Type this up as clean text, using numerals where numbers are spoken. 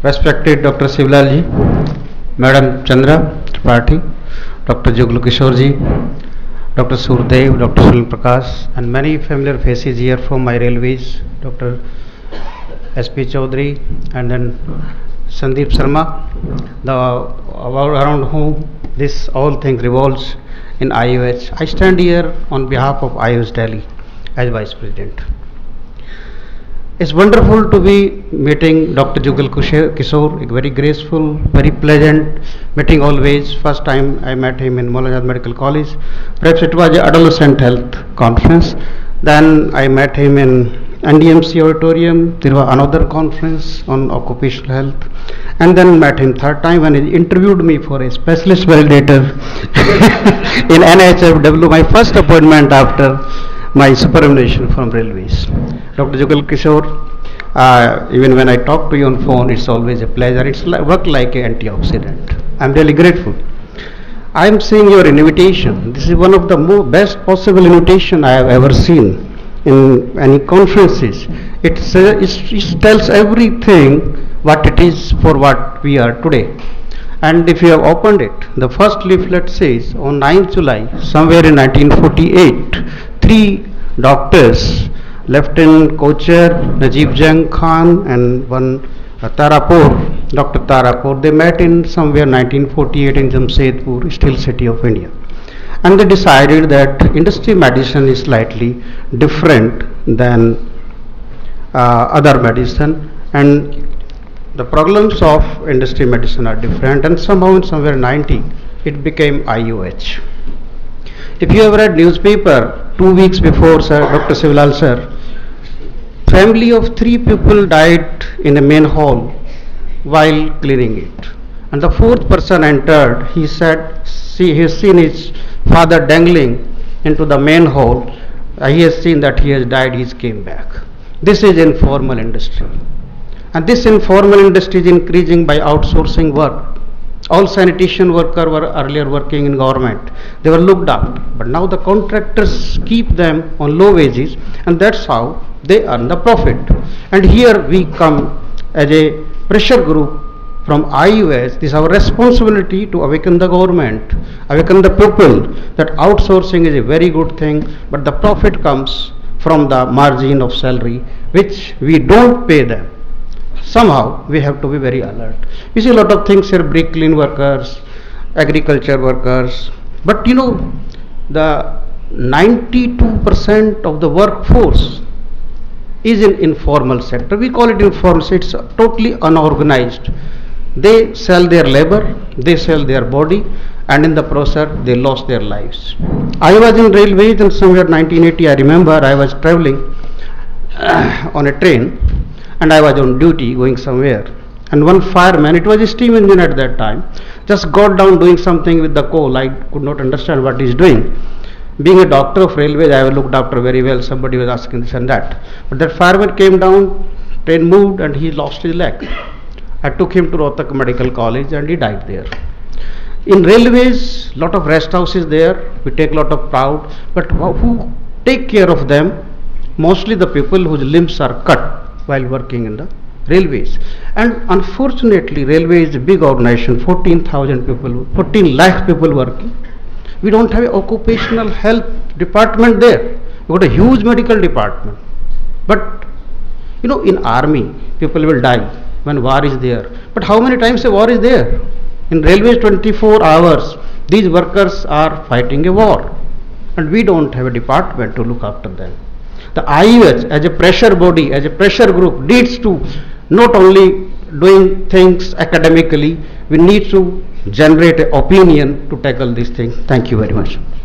Respected Dr. Sivalal ji, Madam Chandra Tripathi, Dr. Jugal Kishore ji, Dr. Surdev, Dr. Sunil Prakash, and many familiar faces here from my railways, Dr. S.P. Chaudhary, and then Sandeep Sharma, around whom this all thing revolves in IOH. I stand here on behalf of IOH Delhi as Vice President. It's wonderful to be meeting Dr. Jugal Kishore, a very graceful, very pleasant meeting always. First time I met him in Maulana Medical College. Perhaps it was an adolescent health conference. Then I met him in NDMC auditorium. There was another conference on occupational health. And then met him third time when he interviewed me for a specialist validator in NHFW, my first appointment after my superannuation from railways. Dr. Jugal Kishore, even when I talk to you on phone, it's always a pleasure. It's work like an antioxidant. I'm really grateful. I'm seeing your invitation. This is one of the best possible invitation I have ever seen in any conferences. It tells everything what it is for what we are today. And if you have opened it, the first leaflet says on 9th July, somewhere in 1948, 3 doctors, Lieutenant Co-Chair Najib Jang Khan and one Tarapur, Dr. Tarapur, they met in somewhere 1948 in Jamshedpur, still city of India. And they decided that industry medicine is slightly different than other medicine, and the problems of industry medicine are different, and somehow in somewhere 90 it became IOH. If you have read newspaper 2 weeks before, sir, Dr. Sivalal sir, family of 3 people died in the main hall while cleaning it, and the 4th person entered. He said he has seen his father dangling into the main hall. He has seen that he has died. He came back. This is informal industry, and this informal industry is increasing by outsourcing work. All sanitation workers were earlier working in government. They were looked after, but now the contractors keep them on low wages, and that's how they earn the profit. And here we come as a pressure group from IOH. This is our responsibility to awaken the government, awaken the people that outsourcing is a very good thing, but the profit comes from the margin of salary which we don't pay them. Somehow we have to be very alert. We see a lot of things here, brick clean workers, agriculture workers, but you know, the 92% of the workforce is in informal sector. We call it informal, so it's totally unorganized. They sell their labor, they sell their body, and in the process they lost their lives. I was in railways in somewhere 1980. I remember I was traveling on a train, and I was on duty going somewhere, and one fireman, it was a steam engine at that time, just got down doing something with the coal. I could not understand what he's doing. Being a doctor of railways, I was looked after very well. Somebody was asking this and that, but that fireman came down, train moved, and he lost his leg. I took him to Rohtak Medical College, and he died there. In railways, lot of rest houses there, we take a lot of pride, but who take care of them? Mostly the people whose limbs are cut while working in the railways. And unfortunately, railway is a big organization, 14,000 people, 14 lakh people working. We don't have an occupational health department there. We got a huge medical department. But you know, in army, people will die when war is there. But how many times a war is there? In railways, 24 hours, these workers are fighting a war, and we don't have a department to look after them. The IOH as a pressure body, as a pressure group, needs to not only doing things academically, we need to generate an opinion to tackle this thing. Thank you very much.